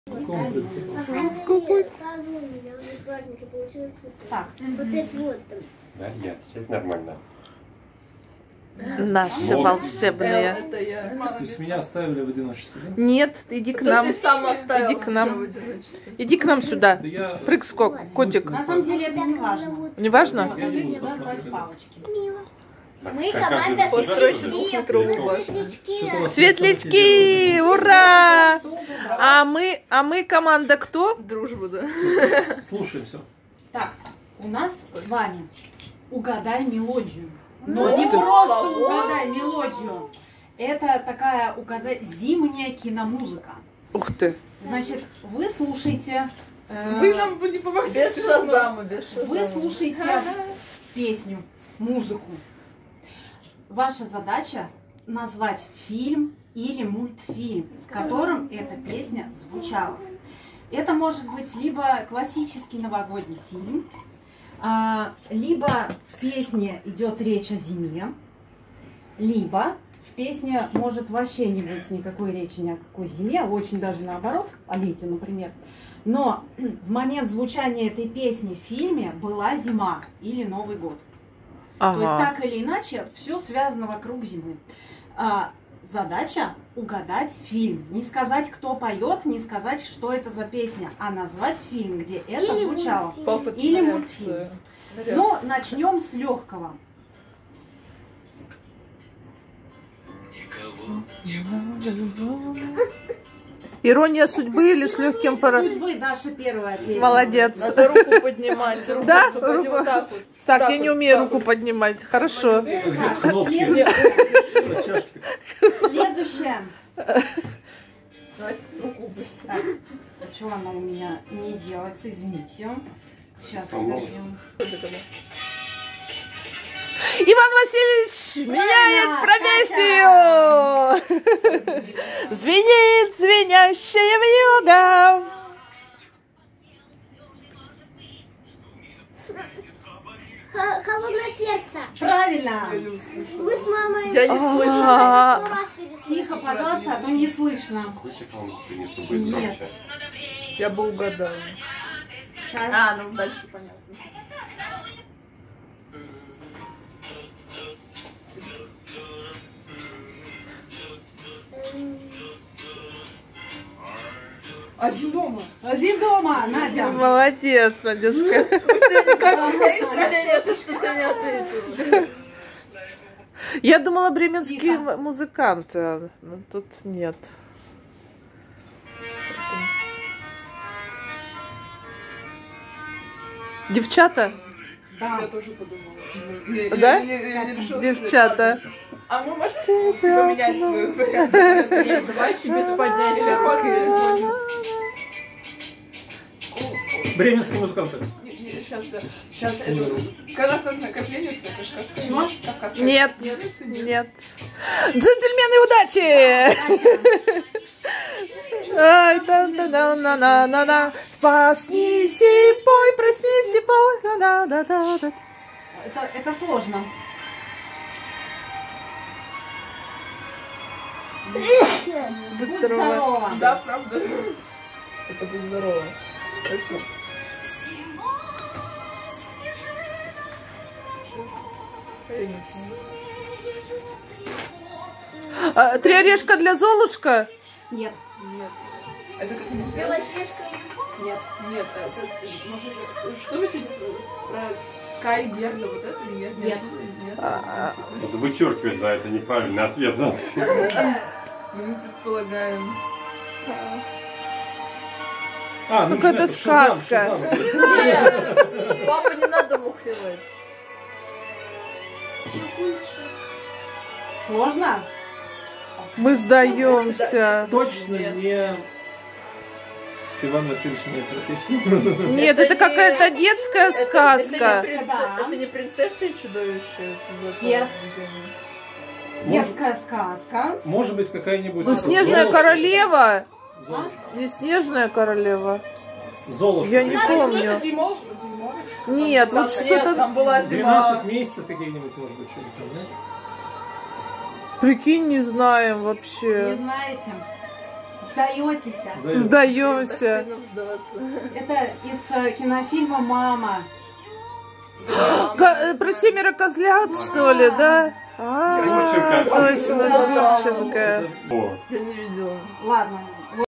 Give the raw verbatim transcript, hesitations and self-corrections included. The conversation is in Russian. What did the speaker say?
Так. Вот это вот там. Да, нет, это нормально. Наши Но... волшебные. Это я. То есть меня оставили в одиночестве, да? Нет, иди к Это нам. ты сам оставил Иди к нам. себя в одиночестве. Иди к нам сюда. Да я... Прыг-скок, котик. На самом деле это не важно. Не важно? Я не буду Надо ставить посмотреть. палочки. Мы Как команда каждый Постройся заслуживает. двухметровую Мы башню. светлячки. Светлячки! Ура! А мы, а мы команда кто? Дружба, да. Слушай, все. Так, у нас с вами угадай мелодию. Но Ну, не ты. просто Кого? угадай мелодию. Это такая угадай зимняя киномузыка. Ух ты. Значит, вы слушаете. э, Вы нам бы не помогли. Без шазама, без шазама. Вы слушаете песню, музыку. Ваша задача назвать фильм или мультфильм, в котором эта песня звучала. Это может быть либо классический новогодний фильм, а, либо в песне идет речь о зиме, либо в песне может вообще не быть никакой речи ни о какой зиме, очень даже наоборот, о лете, например. Но в момент звучания этой песни в фильме была зима или Новый год. То есть Ага. так или иначе все связано вокруг зимы. А, задача угадать фильм. Не сказать, кто поет, не сказать, что это за песня, а назвать фильм, где это Или звучало. мультфильм. Папа, Или реакция. мультфильм. Реакция. Ну, начнем с легкого. Ирония судьбы или с легким пара... Судьбы Даша первая ответила. Молодец. Надо руку поднимать. Руку Да? освободи, Руку. вот так вот. Так, Так я не вот, умею так руку вот. поднимать. Хорошо. Кнопки. Следующее. Чашки. Следующее. Давайте руку быстрее. Так, а что она у меня не делается, извините. Сейчас подождем. Иван Васильевич меняет профессию. Звенит звенящая вьюга. Х- Холодное сердце. Правильно. Я не услышала. Мы с мамой Я не слышу. А, сто раз переслушали. Тихо, пожалуйста, а то не слышно. Хочешь, я вам принесу быстро Нет. сейчас? Я бы угадала. Сейчас. А, ну дальше понятно. Один дома. Один дома, Надя. молодец, Надюшка. Впечатление, то, что ты не ответила. Я думала, бременские Тихо. м- музыканты, но тут нет. Девчата? Да. Я тоже подумала. Да? Я- я- я не решила, Девчата. что это. А мы можем поменять свою вариант? Нет, давайте без поднятия руки. Бременские музыканты. Сейчас, сейчас, казахстанская капленица, это же кавказская. Нет, нет. Джентльмены, удачи! Ай, та та на на на на на Проснись и пой, проснись и пой. Да да да да. Это, это сложно. Будь здорова. здорова. Да, правда. Это будет здорово. Хорошо. А, Три орешка для Золушка? Нет. Нет. Это как не Белоснежка. Нет. Нет, это, может, что вы сегодня про Кай Герда, вот это? Нет, нет, нет. А, Надо вычеркивать за это неправильный ответ. Да? Мы предполагаем. А, ну Какая-то это Шазам, сказка. Шазам. Нет, папа, не надо мухлевать. Сложно? Мы сдаемся. Точно Нет. не Иван Васильевич меняет профессию. Нет, Это это не- какая-то детская Это, сказка. это, не принце- Да. это не принцесса и чудовище? из этого Нет. видения? Детская сказка. Может быть, какая-нибудь... Ну, Снежная Золушка. королева. Золушка. Не Снежная королева. Золушка. Я не Надо помню. просто Димов- Димовочка. Нет, Там- вот нет, что-то... Там была зима. двенадцать месяцев какие-нибудь, может быть, что-нибудь там, да? Прикинь, не знаем Не вообще. знаете? Сдаетесь. Сдаемся. Стыдно сдаваться. Это из э, кинофильма «Мама». Ка- э, Про семеро козлят, что ли, да? А, Гурченко. точно, Гурченко. О. Я не видела. Ладно.